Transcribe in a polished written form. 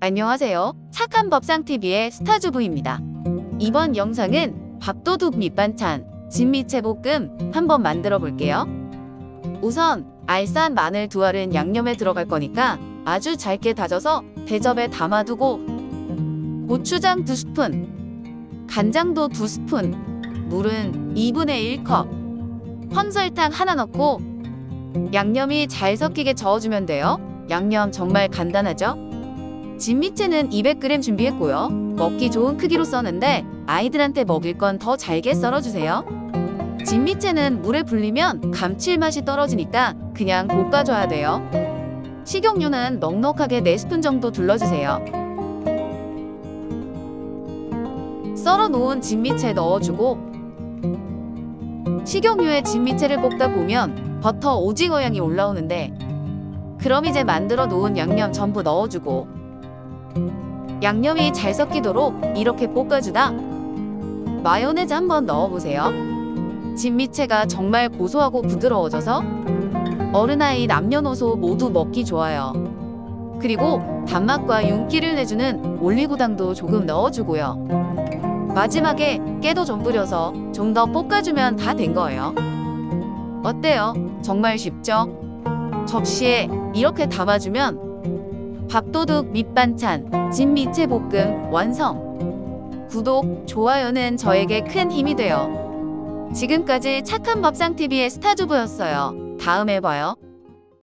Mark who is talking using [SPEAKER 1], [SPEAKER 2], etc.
[SPEAKER 1] 안녕하세요. 착한 밥상TV의 스타주부입니다. 이번 영상은 밥도둑 밑반찬, 진미채볶음 한번 만들어 볼게요. 우선 알싸한 마늘 2알은 양념에 들어갈 거니까 아주 잘게 다져서 대접에 담아두고, 고추장 2스푼, 간장도 2스푼, 물은 2분의 1컵, 황설탕 하나 넣고 양념이 잘 섞이게 저어주면 돼요. 양념 정말 간단하죠? 진미채는 200g 준비했고요. 먹기 좋은 크기로 써는데 아이들한테 먹일 건 더 잘게 썰어주세요. 진미채는 물에 불리면 감칠맛이 떨어지니까 그냥 볶아줘야 돼요. 식용유는 넉넉하게 4스푼 정도 둘러주세요. 썰어놓은 진미채 넣어주고, 식용유에 진미채를 볶다 보면 버터 오징어 향이 올라오는데, 그럼 이제 만들어 놓은 양념 전부 넣어주고, 양념이 잘 섞이도록 이렇게 볶아주다 마요네즈 한번 넣어보세요. 진미채가 정말 고소하고 부드러워져서 어른아이 남녀노소 모두 먹기 좋아요. 그리고 단맛과 윤기를 내주는 올리고당도 조금 넣어주고요. 마지막에 깨도 좀 뿌려서 좀 더 볶아주면 다 된 거예요. 어때요? 정말 쉽죠? 접시에 이렇게 담아주면 밥도둑 밑반찬 진미채볶음 완성! 구독, 좋아요는 저에게 큰 힘이 돼요. 지금까지 착한 밥상TV의 스타주부였어요. 다음에 봐요.